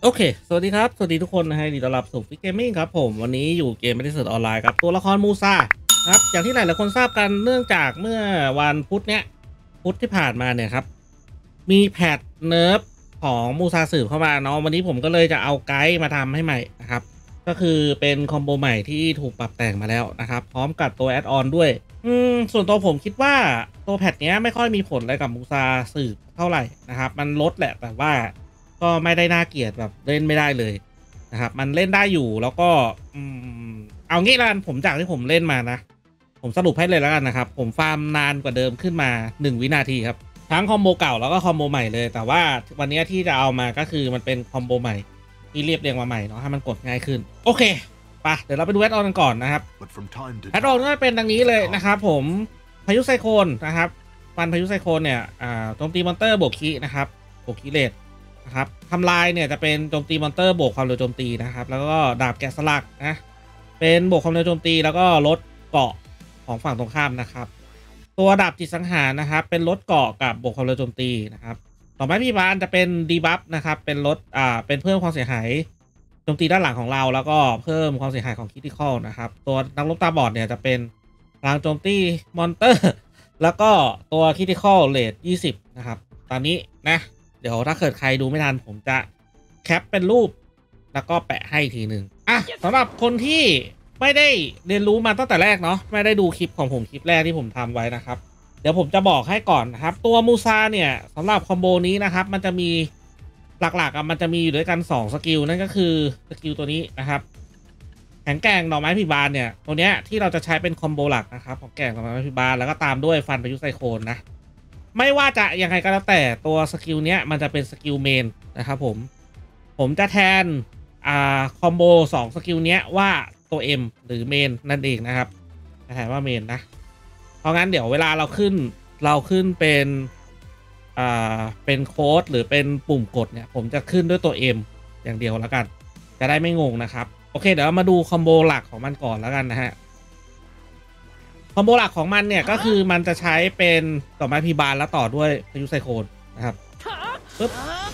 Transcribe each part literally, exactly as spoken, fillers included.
โอเคสวัสดีครับสวัสดีทุกคนนะฮะดีต้อนรับสู่ฟิกเกมมิ่งครับผมวันนี้อยู่เกมไม่ได้เสิร์ชออนไลน์กับตัวละครมูซาครับอย่างที่หลายหลายคนทราบกันเนื่องจากเมื่อวันพุธเนี้ยพุธที่ผ่านมาเนี่ยครับมีแพทเนิร์ฟของมูซาสืบเข้ามาเนาะวันนี้ผมก็เลยจะเอาไกด์มาทำให้ใหม่นะครับก็คือเป็นคอมโบใหม่ที่ถูกปรับแต่งมาแล้วนะครับพร้อมกับตัวแอดออนด้วยอืมส่วนตัวผมคิดว่าตัวแพทเนี้ยไม่ค่อยมีผลอะไรกับมูซาสืบเท่าไหร่นะครับมันลดแหละแต่ว่าก็ไม่ได้น่าเกลียดแบบเล่นไม่ได้เลยนะครับมันเล่นได้อยู่แล้วก็อืมเอางี้ละกันผมจากที่ผมเล่นมานะผมสรุปให้เลยแล้วกันนะครับผมฟาร์มนานกว่าเดิมขึ้นมาหนึ่งวินาทีครับทั้งคอมโบเก่าแล้วก็คอมโบใหม่เลยแต่ว่าวันนี้ที่จะเอามาก็คือมันเป็นคอมโบใหม่ที่เรียบเรียงมาใหม่เนาะให้มันกดง่ายขึ้นโอเคไปเดี๋ยวเราไปดูแอดออนกันก่อนนะครับแอดออนก็เป็นดังนี้เลยนะครับผมพายุไซโคลนนะครับฟันพายุไซโคลนเนี่ยอ่าโจมตีมอนเตอร์บวกคีนะครับบวกคีเรทนะครับทำลายเนี่ยจะเป็นโจมตีมอนเตอร์บวกความเร็วโจมตีนะครับแล้วก็ดาบแกะสลักนะเป็นบวกความเร็วโจมตีแล้วก็ลดเกาะของฝั่งตรงข้ามนะครับตัวดาบจิตสังหารนะครับเป็นลดเกาะกับบวกความเร็วโจมตีนะครับต่อไปพี่บานจะเป็นดีบัฟนะครับเป็นลดอ่าเป็นเพิ่มความเสียหายโจมตีด้านหลังของเราแล้วก็เพิ่มความเสียหายของคริติคอลนะครับตัวนักรบตาบอดเนี่ยจะเป็นพลังโจมตีมอนเตอร์แล้วก็ตัวคริติคอลเรทยี่สิบนะครับตอนนี้นะเดี๋ยวถ้าเกิดใครดูไม่ทันผมจะแคปเป็นรูปแล้วก็แปะให้ทีหนึ่งอ่ะสำหรับคนที่ไม่ได้เรียนรู้มาตั้งแต่แรกเนาะไม่ได้ดูคลิปของผมคลิปแรกที่ผมทำไว้นะครับเดี๋ยวผมจะบอกให้ก่อนนะครับตัวมูซาเนี่ยสำหรับคอมโบนี้นะครับมันจะมีหลักๆอ่ะมันจะมีอยู่ด้วยกันสองสกิลนั่นก็คือสกิลตัวนี้นะครับแข็งแกร่งดอกไม้พิบาลเนี่ยตัวเนี้ยที่เราจะใช้เป็นคอมโบหลักนะครับของแกร่งดอกไม้พิบาลแล้วก็ตามด้วยฟันพายุไซโคลนนะไม่ว่าจะยังไงก็แล้วแต่ตัวสกิลเนี้ยมันจะเป็นสกิลเมนนะครับผมผมจะแทนอ่าคอมโบสองสกิลเนี้ยว่าตัว M หรือเมนนั่นเองนะครับจะแทนว่าเมนนะเพราะงั้นเดี๋ยวเวลาเราขึ้นเราขึ้นเป็นอ่าเป็นโค้ดหรือเป็นปุ่มกดเนี่ยผมจะขึ้นด้วยตัว M อย่างเดียวแล้วกันจะได้ไม่งงนะครับโอเคเดี๋ยวเรามาดูคอมโบหลักของมันก่อนแล้วกันนะฮะคอมโบหลักของมันเนี่ยก็คือมันจะใช้เป็นดอกไม้พิบาลแล้วต่อด้วยพายุไซโคลนนะครับปึ๊บ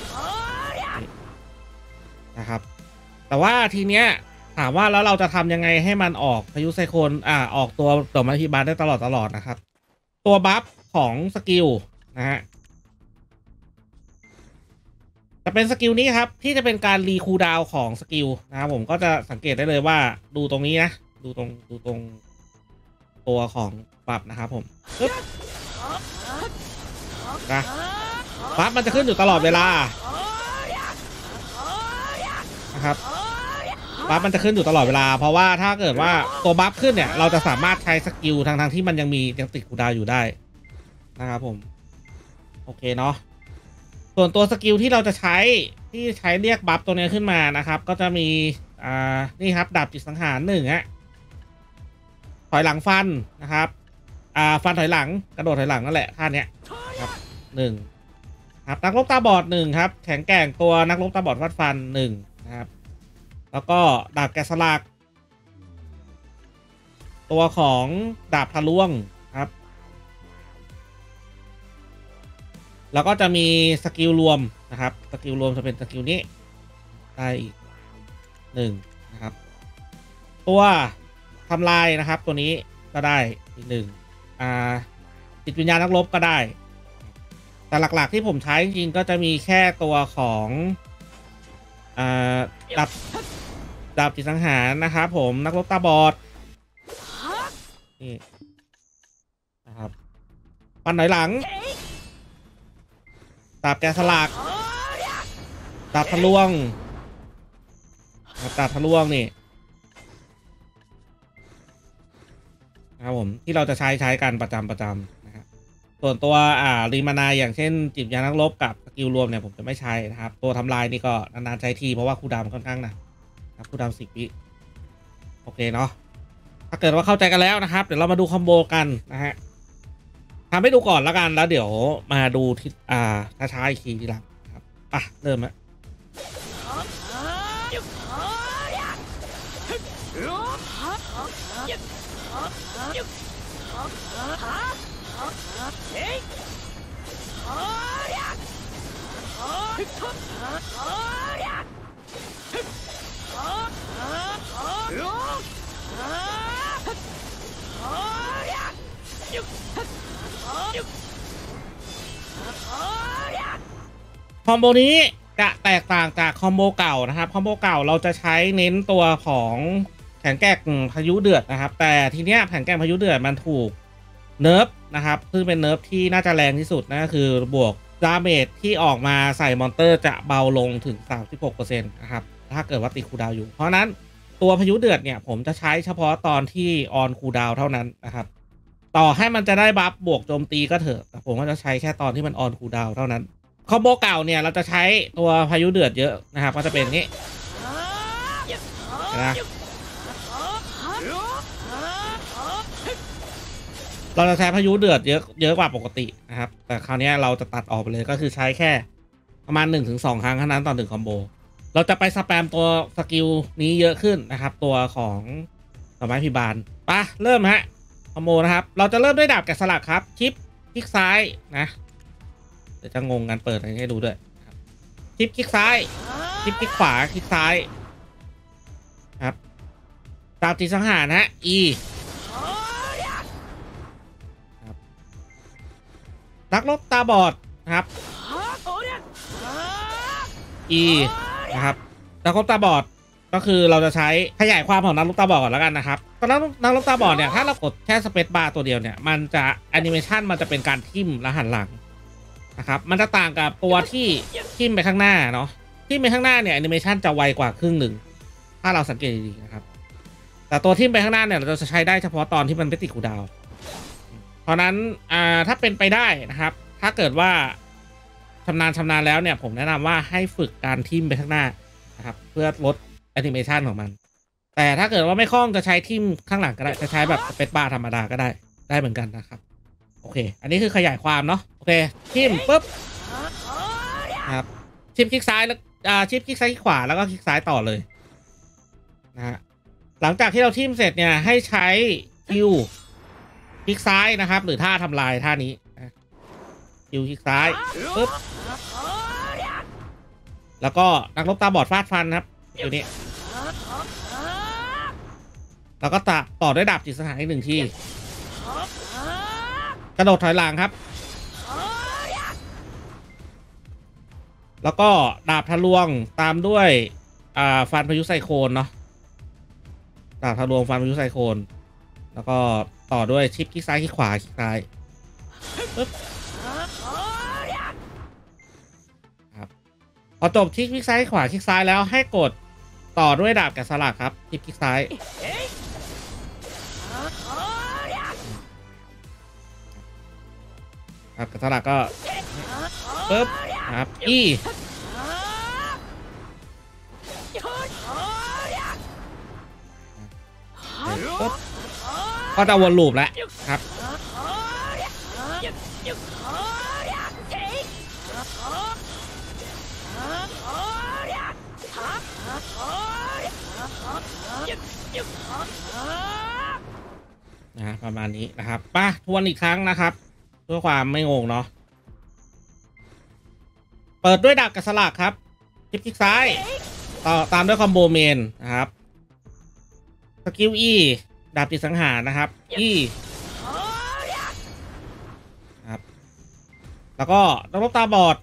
นะครับแต่ว่าทีเนี้ยถามว่าแล้วเราจะทำยังไงให้มันออกพายุไซโคลนอ่าออกตัวดอกไม้พิบาลได้ตลอดตลอดนะครับตัวบัฟของสกิลนะฮะจะเป็นสกิลนี้ครับที่จะเป็นการรีคูลดาวน์ของสกิลนะครับผมก็จะสังเกตได้เลยว่าดูตรงนี้นะดูตรงดูตรงตัวของบัฟนะครับผมปึ๊บนะบัฟมันจะขึ้นอยู่ตลอดเวลานะครับบัฟมันจะขึ้นอยู่ตลอดเวลาเพราะว่าถ้าเกิดว่าตัวบัฟขึ้นเนี่ยเราจะสามารถใช้สกิลทางทางที่มันยังมียังติดคูลดาวน์อยู่ได้นะครับผมโอเคเนาะส่วนตัวสกิลที่เราจะใช้ที่ใช้เรียกบัฟตัวนี้ขึ้นมานะครับก็จะมีอ่านี่ครับดาบจิตสังหารหนึ่งฮะถอยหลังฟันนะครับอ่าฟันถอยหลังกระโดดถอยหลังนั่นแหละท่าเนี้ยครับหนึ่งครับนักรบตาบอดหนึ่งครับแข็งแกร่งตัวนักรบตาบอดฟัดฟันหนึ่งนะครับแล้วก็ดาบแกะสลักตัวของดาบทะลวงครับแล้วก็จะมีสกิลรวมนะครับสกิลรวมจะเป็นสกิลนี้ได้อีกหนึ่งนะครับตัวทำลายนะครับตัวนี้ก็ได้อีกหนึ่งอ่าจิตวิญญาณนักรบก็ได้แต่หลักๆที่ผมใช้จริงๆก็จะมีแค่ตัวของอ่าดาบดาบจิตสังหารนะครับผมนักรบตาบอดนี่นะครับฟันหน่อยหลังดาบแกะสลักดาบทะลวงดาบทะลวงนี่นะครับผมที่เราจะใช้ใช้กันประจำประจำนะครับส่วนตัวอ่ารีมานาอย่างเช่นจิตวิญญาณนักรบกับสกิลรวมเนี่ยผมจะไม่ใช้นะครับตัวทำลายนี่ก็นานๆใช้ทีเพราะว่าคูลดาวน์ค่อนข้างนะคูลดาวน์สิบวิโอเคเนาะถ้าเกิดว่าเข้าใจกันแล้วนะครับเดี๋ยวเรามาดูคอมโบกันนะฮะทำให้ดูก่อนแล้วกันแล้วเดี๋ยวมาดูที่อ่าช้าๆอีกทีทีหลังครับอ่ะเริ่มแล้วคอมโบนี้จะแตกต่างจากคอมโบเก่านะครับคอมโบเก่าเราจะใช้เน้นตัวของแข็งแกร่งพายุเดือดนะครับแต่ทีเนี้ยแข็งแกร่งพายุเดือดมันถูกเนิร์ฟนะครับซึ่งเป็นเนิร์ฟที่น่าจะแรงที่สุดนั่นก็คือบวกดาเมจที่ออกมาใส่มอนเตอร์จะเบาลงถึง สามสิบหกเปอร์เซ็นต์ นะครับถ้าเกิดว่าติดคูลดาวน์อยู่เพราะนั้นตัวพายุเดือดเนี่ยผมจะใช้เฉพาะตอนที่ออนคูลดาวน์เท่านั้นนะครับต่อให้มันจะได้บัฟบวกโจมตีก็เถอะแต่ผมก็จะใช้แค่ตอนที่มันออนคูลดาวน์เท่านั้นคอมโบเก่าเนี่ยเราจะใช้ตัวพายุเดือดเยอะนะครับก็จะเป็นนี้นะเราจะใช้พายุเดือดเยอะเยอะกว่าปกตินะครับแต่คราวนี้เราจะตัดออกไปเลยก็คือใช้แค่ประมาณ หนึ่งถึงสอง ครั้งเท่านั้นต่อหนึ่งคอมโบเราจะไปสแปมตัวสกิลนี้เยอะขึ้นนะครับตัวของสมัยพิบาลปะเริ่มฮะคอมโบนะครับเราจะเริ่มด้วยดาบแกะสลักครับชิปคลิกซ้ายนะเดี๋ยวจะงงกันเปิดอะไรให้ดูด้วยชิปคลิกซ้ายชิปคลิกขวาคลิกซ้ายครับดาบตีสังหารฮะ Eนักรบตาบอดนะครับ E นะครับนักรบตาบอดก็คือเราจะใช้ขยายความของนักรบตาบอดก่อนแล้วกันนะครับตอนนั้นนักรบตาบอดเนี่ยถ้าเรากดแค่สเปซบาร์ตัวเดียวเนี่ยมันจะแอนิเมชันมันจะเป็นการทิ่มและหันหลังนะครับมันจะต่างกับตัวที่ทิ่มไปข้างหน้าเนาะทิ่มไปข้างหน้าเนี่ยแอนิเมชันจะไวกว่าครึ่งหนึ่งถ้าเราสังเกตดีๆนะครับแต่ตัวทิ่มไปข้างหน้าเนี่ยเราจะใช้ได้เฉพาะตอนที่มันไม่ติดคูลดาวน์เพราะนั้นอ่าถ้าเป็นไปได้นะครับถ้าเกิดว่าชำนาญชำนาญแล้วเนี่ยผมแนะนำว่าให้ฝึกการทิมไปข้างหน้านะครับเพื่อลดแอนิเมชันของมันแต่ถ้าเกิดว่าไม่คล่องจะใช้ทิมข้างหลังก็ได้จะใช้แบบสเปซบาร์ธรรมดาก็ได้ได้เหมือนกันนะครับโอเคอันนี้คือขยายความเนาะโอเคทิมปุ๊บครับชิปคลิกซ้ายแล้วอ่าชิปคลิกซ้ายคลิกขวาแล้วก็คลิกซ้ายต่อเลยนะฮะหลังจากที่เราทิมเสร็จเนี่ยให้ใช้คิวคลิกซ้ายนะครับหรือท่าทำลายท่านี้คิวคลิกซ้ายปึ๊บแล้วก็นักรบตาบอดฟาดฟันครับอยู่นี่แล้วก็ต่อต่อด้วยดาบจิตสถานอีกหนึ่งทีกระโดดถอยหลังครับแล้วก็ดาบทะลวงตามด้วยอ่าฟันพายุไซโคลนเนาะดาบทะลวงฟันพายุไซโคลนแล้วก็ต่อด้วยชิปคลิกซ้ายคลิกขวาคลิกซ้ายปึ๊บพอจบที่คลิกซ้ายขวาคลิกซ้ายแล้วให้กดต่อด้วยดาบแกะสลักครับที่คลิกซ้ายครับแกะสลักก็ปึ๊บครับอีปึ๊บก็จะวนลูปแล้วครับนะประมาณนี้นะครับป่ะทวนอีกครั้งนะครับเพื่อความไม่งงเนาะเปิดด้วยดาบกระสลักครับคลิกคลิกซ้ายต่อตามด้วยคอมโบเมนนะครับสกิล E ดาบติดสังหารนะครับ E ครับแล้วก็นักรบตาบอด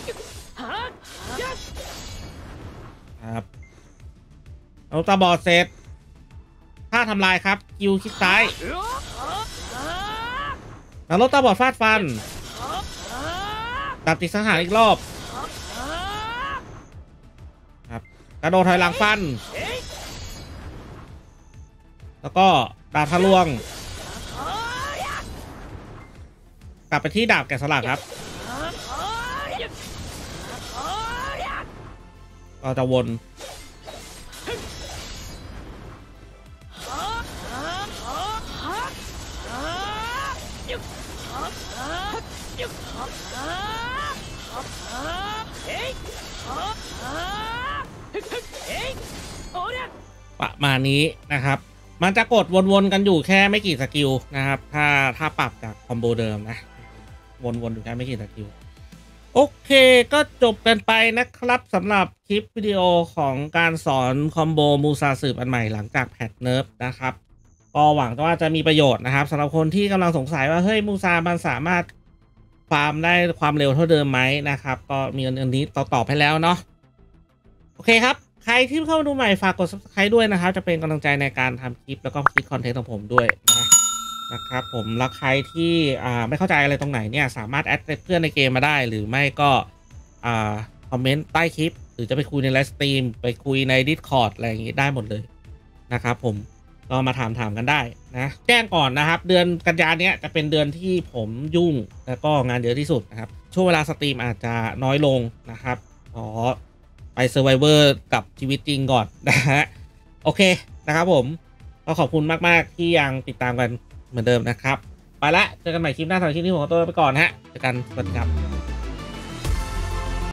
ครับนักรบตาบอดเสร็จถ้าทำลายครับคิวคลิกซ้ายนักรบตาบอดฟาดฟันดาบติดสังหารอีกรอบครับกระโดดถอยหลังฟันแล้วก็ดาบทะลวงกลับไปที่ดาบแกะสลักครับก็จะวนประมาณนี้นะครับมันจะกดวนๆกันอยู่แค่ไม่กี่สกิลนะครับถ้าถ้าปรับจากคอมโบเดิมนะวนๆอยู่แค่ไม่กี่สกิลโอเคก็จบกันไปนะครับสำหรับคลิปวิดีโอของการสอนคอมโบมูซาสืบอันใหม่หลังจากแพทเนิร์ฟนะครับก็หวังว่าจะมีประโยชน์นะครับสำหรับคนที่กำลังสงสัยว่าเฮ้ยมูซามันสามารถฟาร์มได้ความเร็วเท่าเดิมไหมนะครับก็มีอันนี้ตอบตอบให้แล้วเนาะโอเคครับใครที่เข้ามาดูใหม่ฝากกด ซับสไครบ์ ด้วยนะครับจะเป็นกำลังใจในการทำคลิปแล้วก็คิดคอนเทนต์ของผมด้วยนะนะครับผมแล้วใครที่อ่าไม่เข้าใจอะไรตรงไหนเนี่ยสามารถแอดเพื่อนในเกมมาได้หรือไม่ก็อ่าคอมเมนต์ใต้คลิปหรือจะไปคุยในไลฟ์สตรีมไปคุยใน Discord อะไรอย่างงี้ได้หมดเลยนะครับผมก็มาถามถามกันได้นะแจ้งก่อนนะครับเดือนกันยาเนี้ยจะเป็นเดือนที่ผมยุ่งแล้วก็งานเยอะที่สุดนะครับช่วงเวลาสตรีมอาจจะน้อยลงนะครับขอไปเซอร์ไวเวอร์กับชีวิตจริงก่อนนะฮะโอเคนะครับผมก็ขอบคุณมากๆที่ยังติดตามกันเหมือนเดิมนะครับไปละเจอกันใหม่คลิปหน้าสำหรับคลิปนี้ผมขอตัวไปก่อนฮะเจอกันสวัสดีครับ